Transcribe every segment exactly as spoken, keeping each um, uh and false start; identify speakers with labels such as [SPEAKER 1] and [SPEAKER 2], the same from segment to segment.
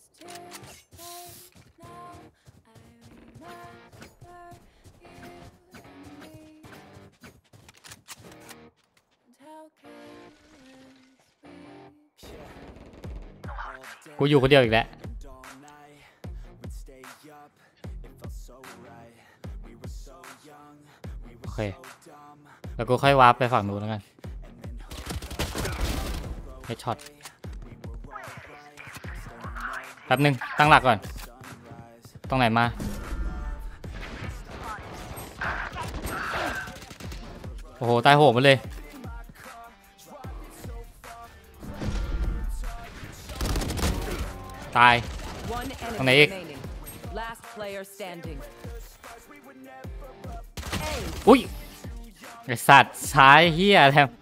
[SPEAKER 1] กูอยู่คนเดียวอีกแล้วโอเคแล้วกูค่อยวาร์ปไปฝั่งนู้นแล้วกันเฮดช็อตแป๊บนึงตั้งหลักก่อนตรงไหนมาโอ้โหตายโหงมาเลยตายตรงไหนอีกอุ้ยไอสัตว์ช้ายเฮียแทบ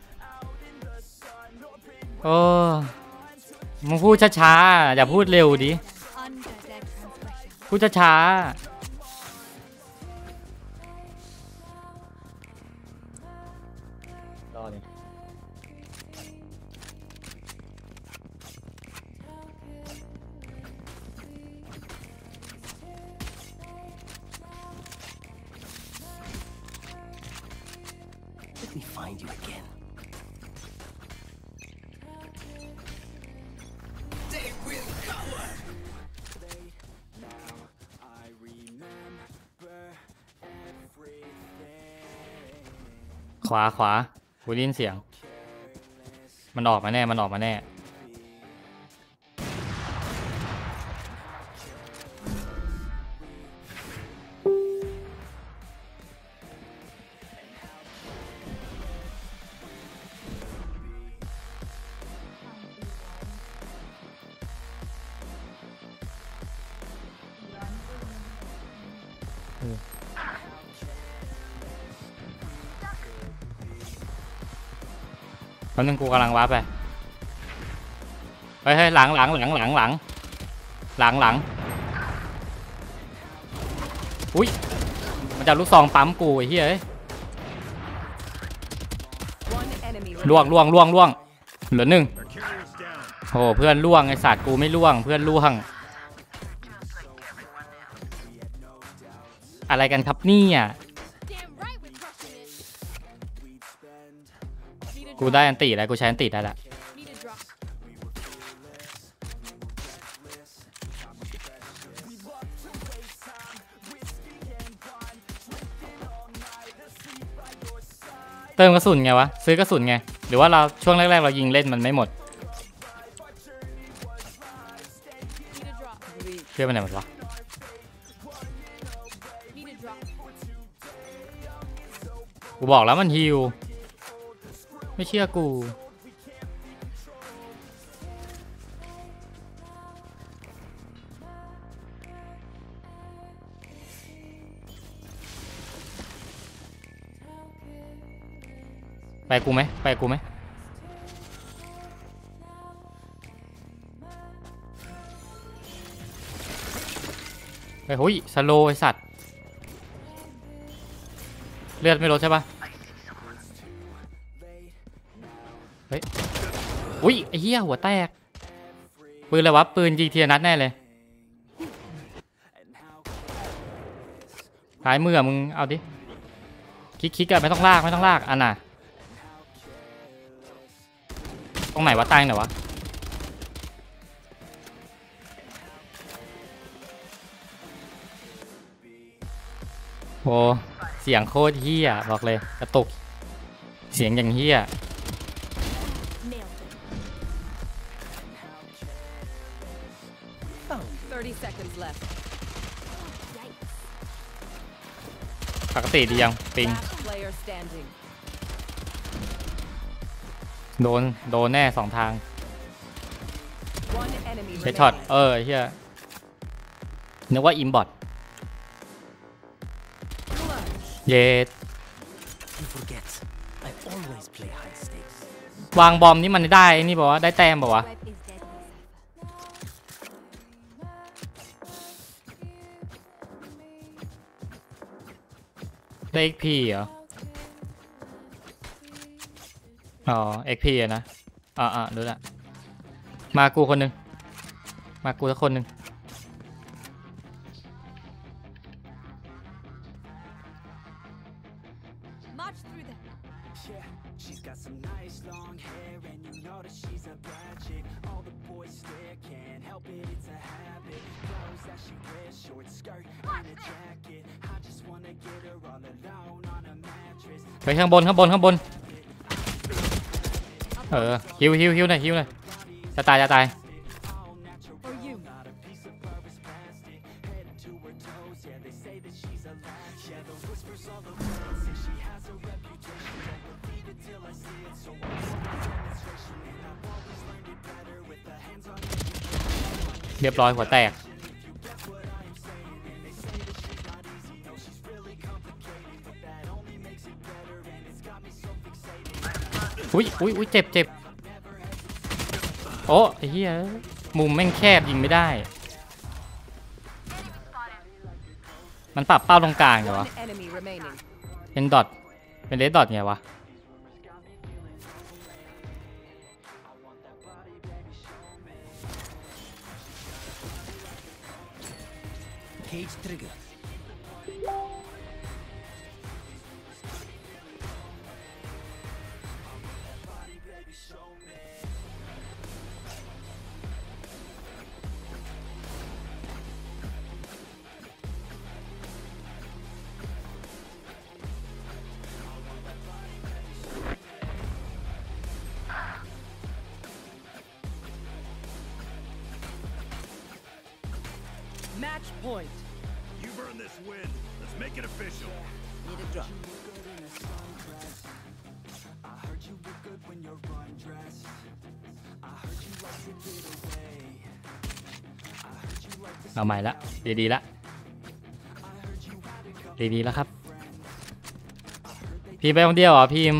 [SPEAKER 1] โอ้มึงพูดช้าๆอย่าพูดเร็วดิพูดช้าๆรอเลย
[SPEAKER 2] Let me find you again. They will cover. Now I remember everything.
[SPEAKER 1] ขวาขวากูได้ยินเสียงมันออกมาแน่มันออกมาแน่ตอนนึงกูกำลังวาร์ปไปเฮ้ยเฮ้ยหลังหลังหลังหลังหลังหลังหลังอุ้ยมันจะลูกซองปั๊มกูไอ้เหี้ยเอ้ยล่วงล่วงล่วงล่วงเหลือหนึ่งโอ้เพื่อนล่วงไอ้สัตว์กูไม่ล่วงเพื่อนล่วงอะไรกันครับเนี่ยกูได้อันตีแล้วกูใช้อันตีได้แล้วเติมกระสุนไงวะซื้อกระสุนไงหรือว่าเราช่วงแรกๆเรายิงเล่นมันไม่หมดเพื่อนมันไหนหมดวะกูบอกแล้วมันฮิวไม่เชื่อกูไปกูไหมไปกูไหมไปหุยสโลไอสัตว์เลือดไม่ลดใช่ปะเฮ้ยอุ้ยไอ้เหี้ยหัวแตกปืนอะไรวะปืนยิงทีนัดแน่เลยท้ายมือมึงเอาดิคลิกคลิกกันไม่ต้องลากไม่ต้องลากอันน่ะตรงไหนวะตายไหนวะโอ้เสียงโคตรเหี้ยบอกเลยกระตุกเสียงอย่างเหี้ยปกติดียังปิงโดนโดนแน่สองทางเฮดช็อตเออเฮียนึกว่าอิมบอทเย็ดวางบอมนี่มันได้นี่บอกว่าได้แต้มบอกว่าได้ เอ็ก พี เหรออ๋อ เอ็ก พี นะอ่าอ่าดูละมากูคนหนึ่งมมากูสักคนหนึ่ง
[SPEAKER 3] March through them.
[SPEAKER 2] Yeah, she's got some nice long hair, and you know that she's a bad chick. All the boys stare, can't help it, it's a habit. Clothes that she wears, short skirt and a jacket. I just wanna get her all alone on a mattress.
[SPEAKER 1] ไปข้างบนข้างบนข้างบนเออฮิวฮิวฮิวหน่อยฮิวหน่อยจะตายจะตาย
[SPEAKER 3] Or you.
[SPEAKER 2] Not a piece of her is plastic. Head to her toes, yeah, they say that she's a latch. Yeah, the whispers all around say she has a reputation. Don't believe it till I see it, so I want a demonstration. And I've always learned it better with the hands-on education.
[SPEAKER 1] เรียบร้อยหัวแตก
[SPEAKER 2] If you get what I am saying, and they say that she's not easy, no, she's really complicated. But that only makes it better, and it's got me so fixated.
[SPEAKER 1] อุ้ยอุ้ยอุ้ยเจ็บเจ็บโอ้ไอ้เหี้ยมุมแม่งแคบยิงไม่ได้ มันปรับเป้าตรงกลางเหรอวะ
[SPEAKER 3] One enemy remaining.
[SPEAKER 1] เป็นดอทเป็นเลดดอทไงวะ
[SPEAKER 2] Cage trigger.
[SPEAKER 3] Match point.
[SPEAKER 4] You've earned this win. Let's make it official.
[SPEAKER 3] Need a drop.
[SPEAKER 2] I heard you look good when you're undressed. I heard you like to get away. I heard you like to
[SPEAKER 1] เอาใหม่ละดีดีๆละดีดีๆแล้วครับพีมไปคนเดียวเหรอพีม
[SPEAKER 4] You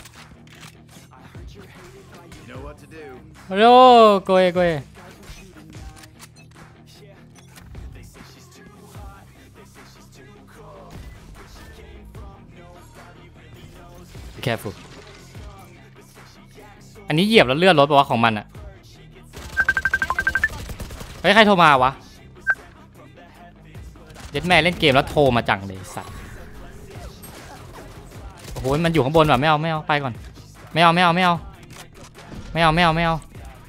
[SPEAKER 4] know what to do.
[SPEAKER 1] โอ้โกยโกย Be careful อันนี้เหยียบแล้วเลื่อนรถป่าวะของมันอะเฮ้ยใครโทรมาวะเด็ดแม่เล่นเกมแล้วโทรมาจังเลยสัตว์โอ้โหมันอยู่ข้างบนว่ะไม่เอาไม่เอาไปก่อนไม่เอาไม่เอาไม่เอาไม่เอาไม่เอาไม่เอา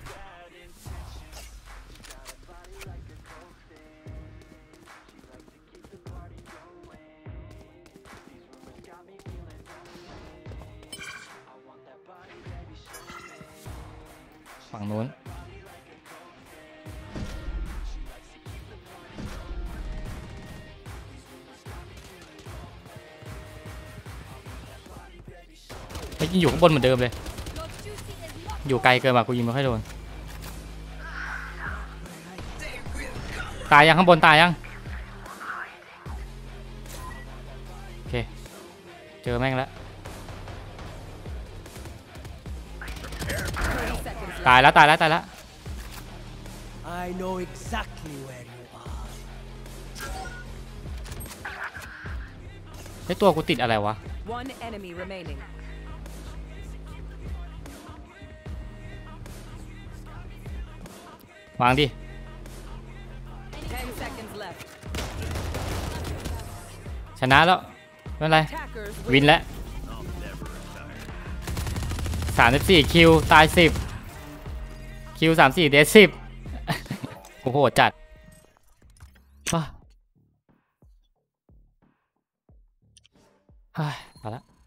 [SPEAKER 1] ฝั่งนู้นไม่ยิงอยู่ข้างบนเหมือนเดิมเลย
[SPEAKER 3] Your duty is not
[SPEAKER 1] อยู่ไกลเกินว่ะกูยิงไม่ค่อยโดนตายยังข้างบนตายยังโอเคเจอแม่งแล้ว
[SPEAKER 3] thirty seconds
[SPEAKER 1] ตาย
[SPEAKER 3] left.
[SPEAKER 1] แล้วตายแล้วตายแล้ว
[SPEAKER 2] I know exactly where you are.
[SPEAKER 1] ไอตัวกูติดอะไรวะ
[SPEAKER 3] One enemy remaining.
[SPEAKER 1] วางดิ
[SPEAKER 3] Ten seconds left.
[SPEAKER 1] ชนะแล้วไม่เป็นไร
[SPEAKER 3] Attackers
[SPEAKER 1] วินแล้วสามสิบสี่คิวตายสิบคิวสามสี่เดสิบโอ้โหจัดว้าเฮ้ยมาละ